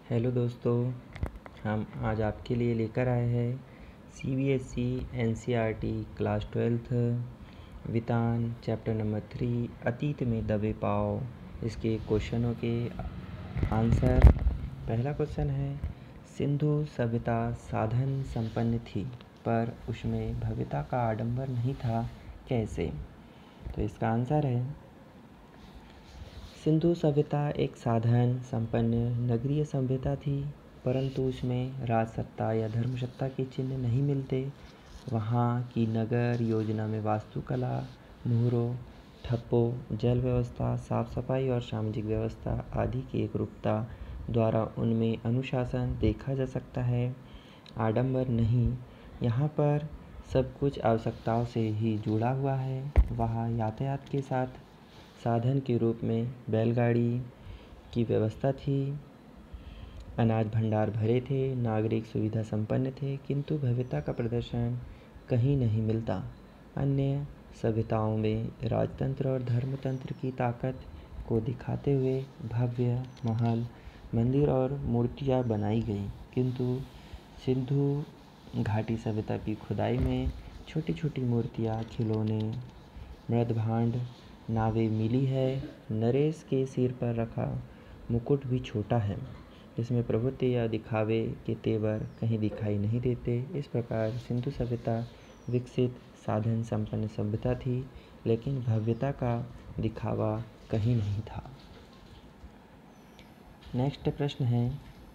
Hello दोस्तों, हम आज आपके लिए लेकर आए हैं CBSE NCERT class 12th Vitan chapter number 3 अतीत में दबे पाँव। इसके क्वेश्चनों के आंसर। पहला क्वेश्चन है, सिंधु सभ्यता साधन संपन्न थी पर उसमें भव्यता का आडंबर नहीं था, कैसे? तो इसका आंसर है, सिंधु सभ्यता एक साधन संपन्न नगरीय सभ्यता थी, परंतु उसमें राजसत्ता या धर्मसत्ता के चिन्ह नहीं मिलते। वहाँ की नगर योजना में वास्तुकला, मुहरों, ठप्पों, जल व्यवस्था, साफ सफाई और सामाजिक व्यवस्था आदि की एकरूपता द्वारा उनमें अनुशासन देखा जा सकता है, आडंबर नहीं। यहाँ पर सब कुछ आवश्यकताओं से ही जुड़ा हुआ है। वहाँ यातायात के साथ साधन के रूप में बैलगाड़ी की व्यवस्था थी, अनाज भंडार भरे थे, नागरिक सुविधा संपन्न थे, किंतु भव्यता का प्रदर्शन कहीं नहीं मिलता। अन्य सभ्यताओं में राजतंत्र और धर्मतंत्र की ताकत को दिखाते हुए भव्य महल, मंदिर और मूर्तियाँ बनाई गई, किंतु सिंधु घाटी सभ्यता की खुदाई में छोटी छोटी मूर्तियाँ, खिलौने, मृदभांड, नावें मिली है। नरेश के सिर पर रखा मुकुट भी छोटा है। इसमें प्रभुत्व या दिखावे के तेवर कहीं दिखाई नहीं देते। इस प्रकार सिंधु सभ्यता विकसित साधन संपन्न सभ्यता थी, लेकिन भव्यता का दिखावा कहीं नहीं था। नेक्स्ट प्रश्न है,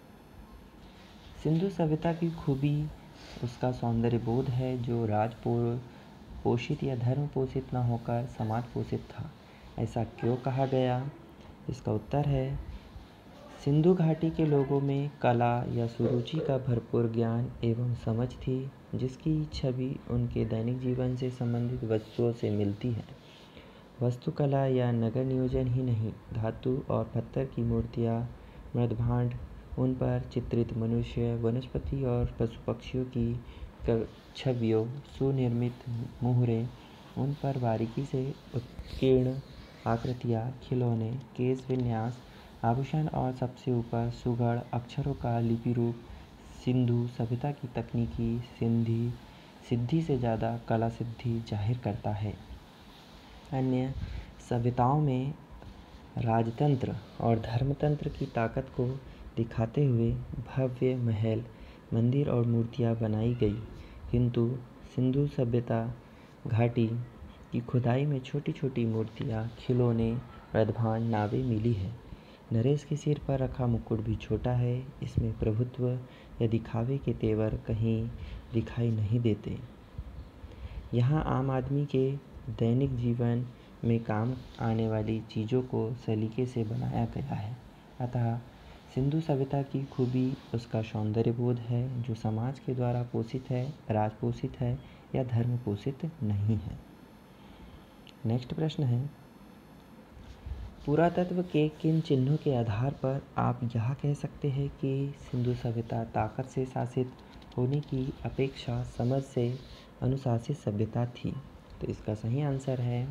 सिंधु सभ्यता की खूबी उसका सौंदर्य बोध है जो राजपूर्ण पोषित या धर्म पोषित न होकर समाज पोषित था। ऐसा क्यों कहा गया? इसका उत्तर है, सिंधु घाटी के लोगों में कला या सुरुचि का भरपूर ज्ञान एवं समझ थी, जिसकी छवि उनके दैनिक जीवन से संबंधित वस्तुओं से मिलती है। वास्तुकला या नगर नियोजन ही नहीं, धातु और पत्थर की मूर्तियाँ, मृदभांड, उन पर चित्रित मनुष्य, वनस्पति और पशु पक्षियों की छवियों, सुनिर्मित मुहरें, उन पर बारीकी से उत्कीर्ण आकृतियाँ, खिलौने, केश विन्यास, आभूषण और सबसे ऊपर सुगढ़ अक्षरों का लिपि रूप सिंधु सभ्यता की तकनीकी सिद्धि से ज़्यादा कला सिद्धि जाहिर करता है। अन्य सभ्यताओं में राजतंत्र और धर्मतंत्र की ताकत को दिखाते हुए भव्य महल, मंदिर और मूर्तियाँ बनाई गई, किंतु सिंधु सभ्यता घाटी की खुदाई में छोटी छोटी मूर्तियाँ, खिलौने, मृदभांड, नावें मिली है। नरेश के सिर पर रखा मुकुट भी छोटा है। इसमें प्रभुत्व या दिखावे के तेवर कहीं दिखाई नहीं देते। यहाँ आम आदमी के दैनिक जीवन में काम आने वाली चीज़ों को सलीके से बनाया गया है। अतः सिंधु सभ्यता की खूबी उसका सौंदर्य बोध है जो समाज के द्वारा पोषित है, राजपोषित है या धर्म पोषित नहीं है। नेक्स्ट प्रश्न है, पुरातत्व के किन चिन्हों के आधार पर आप यह कह सकते हैं कि सिंधु सभ्यता ताकत से शासित होने की अपेक्षा समझ से अनुशासित सभ्यता थी? तो इसका सही आंसर है,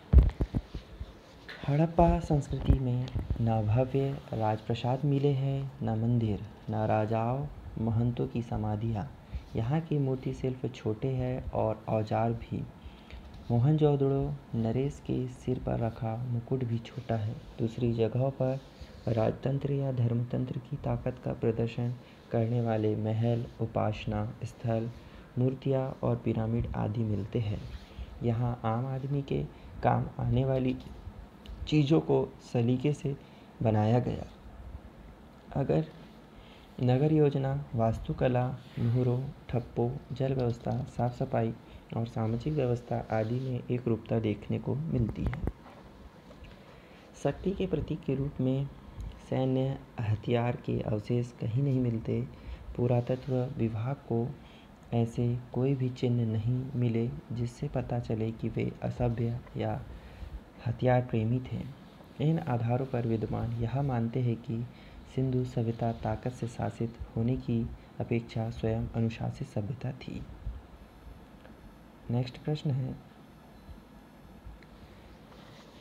हड़प्पा संस्कृति में न भव्य राजप्रासाद मिले हैं, न मंदिर, न राजाओं महंतों की समाधियाँ। यहाँ की मूर्ति शिल्प छोटे हैं और औजार भी। मोहनजोदड़ो नरेश के सिर पर रखा मुकुट भी छोटा है। दूसरी जगहों पर राजतंत्र या धर्मतंत्र की ताकत का प्रदर्शन करने वाले महल, उपासना स्थल, मूर्तियाँ और पिरामिड आदि मिलते हैं। यहाँ आम आदमी के काम आने वाली चीज़ों को सलीके से बनाया गया। अगर नगर योजना, वास्तुकला, मुहरों, ठप्पों, जल व्यवस्था, साफ सफाई और सामाजिक व्यवस्था आदि में एक रूपता देखने को मिलती है। शक्ति के प्रतीक के रूप में सैन्य हथियार के अवशेष कहीं नहीं मिलते। पुरातत्व विभाग को ऐसे कोई भी चिन्ह नहीं मिले जिससे पता चले कि वे असभ्य या हथियार प्रेमी थे। इन आधारों पर विद्वान यह मानते हैं कि सिंधु सभ्यता ताकत से शासित होने की अपेक्षा स्वयं अनुशासित सभ्यता थी। नेक्स्ट प्रश्न है,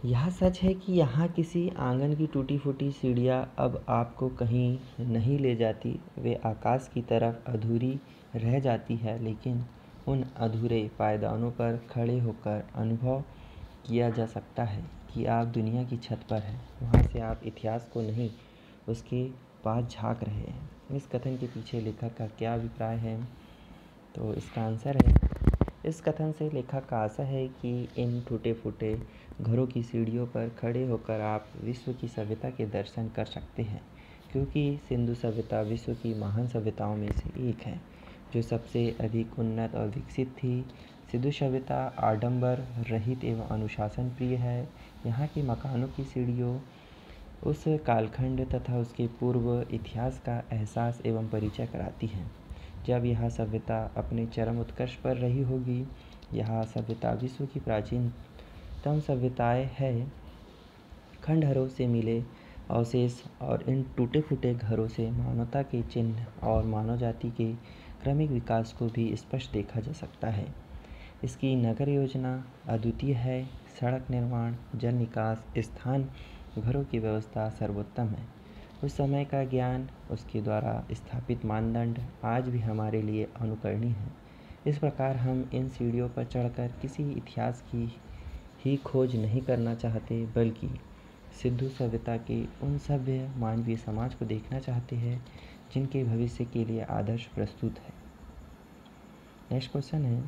यह सच है कि यहाँ किसी आंगन की टूटी फूटी सीढ़ियाँ अब आपको कहीं नहीं ले जाती, वे आकाश की तरफ अधूरी रह जाती है, लेकिन उन अधूरे पायदानों पर खड़े होकर अनुभव किया जा सकता है कि आप दुनिया की छत पर हैं। वहाँ से आप इतिहास को नहीं, उसके पास झाँक रहे हैं। इस कथन के पीछे लेखक का क्या अभिप्राय है? तो इसका आंसर है, इस कथन से लेखक का आशा है कि इन टूटे फूटे घरों की सीढ़ियों पर खड़े होकर आप विश्व की सभ्यता के दर्शन कर सकते हैं, क्योंकि सिंधु सभ्यता विश्व की महान सभ्यताओं में से एक है, जो सबसे अधिक उन्नत और विकसित थी। सिंधु सभ्यता आडंबर रहित एवं अनुशासन प्रिय है। यहाँ के मकानों की सीढ़ियों उस कालखंड तथा उसके पूर्व इतिहास का एहसास एवं परिचय कराती है, जब यह सभ्यता अपने चरम उत्कर्ष पर रही होगी। यह सभ्यता विश्व की प्राचीनतम सभ्यताएं है। खंडहरों से मिले अवशेष और इन टूटे फूटे घरों से मानवता के चिन्ह और मानव जाति के क्रमिक विकास को भी स्पष्ट देखा जा सकता है। इसकी नगर योजना अद्वितीय है। सड़क निर्माण, जल निकास, स्थान, घरों की व्यवस्था सर्वोत्तम है। उस समय का ज्ञान, उसके द्वारा स्थापित मानदंड आज भी हमारे लिए अनुकरणीय है। इस प्रकार हम इन सीढ़ियों पर चढ़कर किसी इतिहास की ही खोज नहीं करना चाहते, बल्कि सिंधु सभ्यता के उन सभ्य मानवीय समाज को देखना चाहते हैं जिनके भविष्य के लिए आदर्श प्रस्तुत है। नेक्स्ट क्वेश्चन है,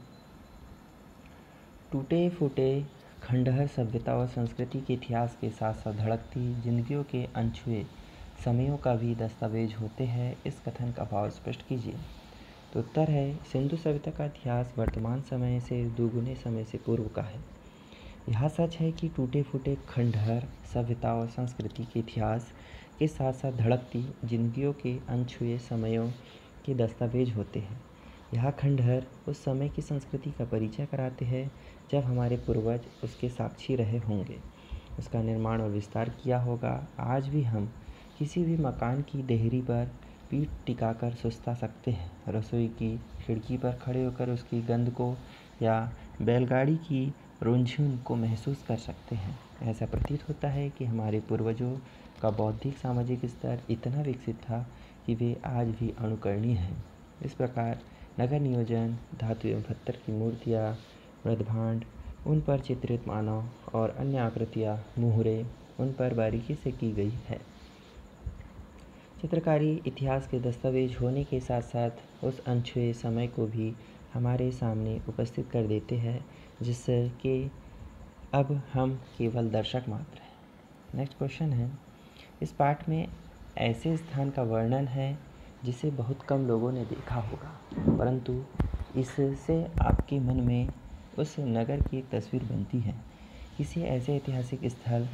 टूटे फूटे खंडहर सभ्यता और संस्कृति के इतिहास के साथ साथ धड़कती जिंदगियों के अनछुए समयों का भी दस्तावेज होते हैं। इस कथन का भाव स्पष्ट कीजिए। तो उत्तर है, सिंधु सभ्यता का इतिहास वर्तमान समय से दुगुने समय से पूर्व का है। यह सच है कि टूटे फूटे खंडहर सभ्यता और संस्कृति के इतिहास के साथ साथ धड़कती जिंदगियों के अनछुए समयों के दस्तावेज होते हैं। यह खंडहर उस समय की संस्कृति का परिचय कराते हैं जब हमारे पूर्वज उसके साक्षी रहे होंगे, उसका निर्माण और विस्तार किया होगा। आज भी हम किसी भी मकान की देहरी पर पीठ टिकाकर सुस्ता सकते हैं, रसोई की खिड़की पर खड़े होकर उसकी गंध को या बैलगाड़ी की रुझान को महसूस कर सकते हैं। ऐसा प्रतीत होता है कि हमारे पूर्वजों का बौद्धिक सामाजिक स्तर इतना विकसित था कि वे आज भी अनुकरणीय हैं। इस प्रकार नगर नियोजन, धातु एवं पत्थर की मूर्तियाँ, मृदभांड, उन पर चित्रित मानव और अन्य आकृतियाँ, मुहरे, उन पर बारीकी से की गई है। चित्रकारी इतिहास के दस्तावेज होने के साथ साथ उस अनछुए समय को भी हमारे सामने उपस्थित कर देते हैं, जिससे कि अब हम केवल दर्शक मात्र हैं। नेक्स्ट क्वेश्चन है, इस पाठ में ऐसे स्थान का वर्णन है जिसे बहुत कम लोगों ने देखा होगा, परंतु इससे आपके मन में उस नगर की एक तस्वीर बनती है। किसी ऐसे ऐतिहासिक स्थल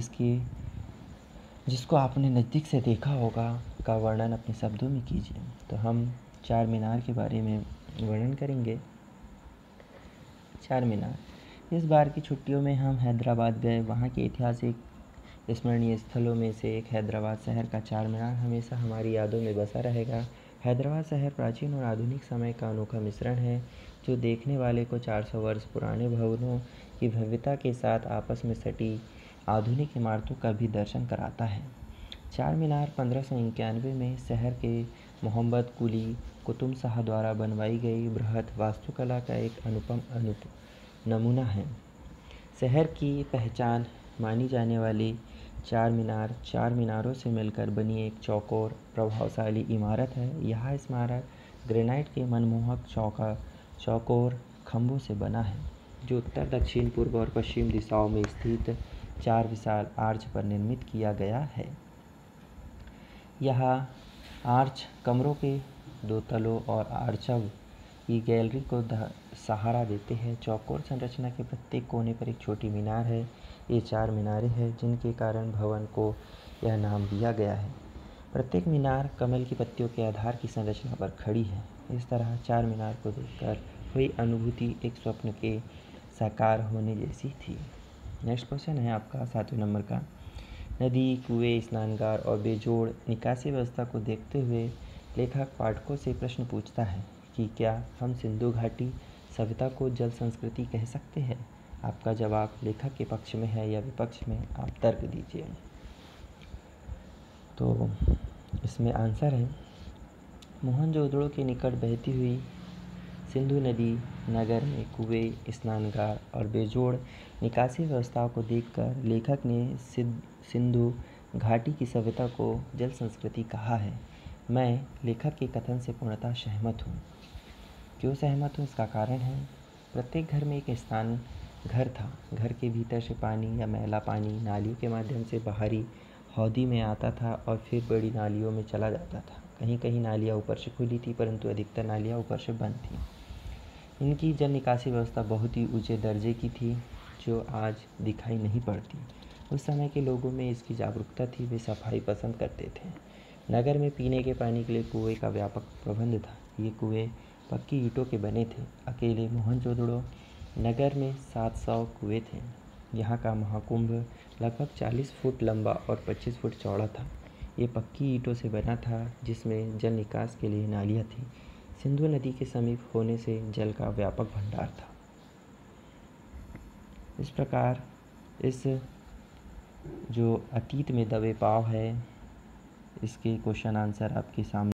जिसको आपने नज़दीक से देखा होगा का वर्णन अपने शब्दों में कीजिए। तो हम चार मीनार के बारे में वर्णन करेंगे। चार मीनार, इस बार की छुट्टियों में हम हैदराबाद गए। वहाँ के ऐतिहासिक स्मरणीय स्थलों में से एक हैदराबाद शहर का चार मीनार हमेशा हमारी यादों में बसा रहेगा। हैदराबाद शहर प्राचीन और आधुनिक समय का अनोखा मिश्रण है, जो देखने वाले को 400 वर्ष पुराने भवनों की भव्यता के साथ आपस में सटी आधुनिक इमारतों का भी दर्शन कराता है। चार मीनार 1591 में शहर के मोहम्मद कुली कुतुब शाह द्वारा बनवाई गई बृहत वास्तुकला का एक अनुपम नमूना है। शहर की पहचान मानी जाने वाली चार मीनारों से मिलकर बनी एक चौकोर प्रभावशाली इमारत है। यह स्मारक ग्रेनाइट के मनमोहक चौकोर खंभों से बना है, जो उत्तर, दक्षिण, पूर्व और पश्चिम दिशाओं में स्थित चार विशाल आर्च पर निर्मित किया गया है। यह आर्च कमरों के दो तलों और आर्चव की गैलरी को सहारा देते हैं। चौकोर संरचना के प्रत्येक कोने पर एक छोटी मीनार है। ये चार मीनारें हैं जिनके कारण भवन को यह नाम दिया गया है। प्रत्येक मीनार कमल की पत्तियों के आधार की संरचना पर खड़ी है। इस तरह चार मीनार को देखकर हुई अनुभूति एक स्वप्न के साकार होने जैसी थी। नेक्स्ट क्वेश्चन है आपका 7वें नंबर का, नदी, कुएं, स्नानगार और बेजोड़ निकासी व्यवस्था को देखते हुए लेखक पाठकों से प्रश्न पूछता है कि क्या हम सिंधु घाटी सभ्यता को जल संस्कृति कह सकते हैं? आपका जवाब लेखक के पक्ष में है या विपक्ष में, आप तर्क दीजिए। तो इसमें आंसर है, मोहनजोदड़ो के निकट बहती हुई सिंधु नदी नगर में कुएं, स्नानगार और बेजोड़ निकासी व्यवस्थाओं को देखकर लेखक ने सिंधु घाटी की सभ्यता को जल संस्कृति कहा है। मैं लेखक के कथन से पूर्णतः सहमत हूँ। क्यों सहमत हूँ, इसका कारण है, प्रत्येक घर में एक स्नान घर था। घर के भीतर से पानी या मैला पानी नालियों के माध्यम से बाहरी हौदी में आता था और फिर बड़ी नालियों में चला जाता था। कहीं कहीं नालियाँ ऊपर से खुली थी, परंतु अधिकतर नालियाँ ऊपर से बंद थीं। इनकी जल निकासी व्यवस्था बहुत ही ऊंचे दर्जे की थी, जो आज दिखाई नहीं पड़ती। उस समय के लोगों में इसकी जागरूकता थी, वे सफाई पसंद करते थे। नगर में पीने के पानी के लिए कुएं का व्यापक प्रबंध था। ये कुएं पक्की ईंटों के बने थे। अकेले मोहनजोदड़ो नगर में 700 कुएं थे। यहाँ का महाकुंभ लगभग 40 फुट लंबा और 25 फुट चौड़ा था। ये पक्की ईंटों से बना था, जिसमें जल निकास के लिए नालियाँ थीं। सिंधु नदी के समीप होने से जल का व्यापक भंडार था। इस प्रकार इस जो अतीत में दबे पाँव है, इसके क्वेश्चन आंसर आपके सामने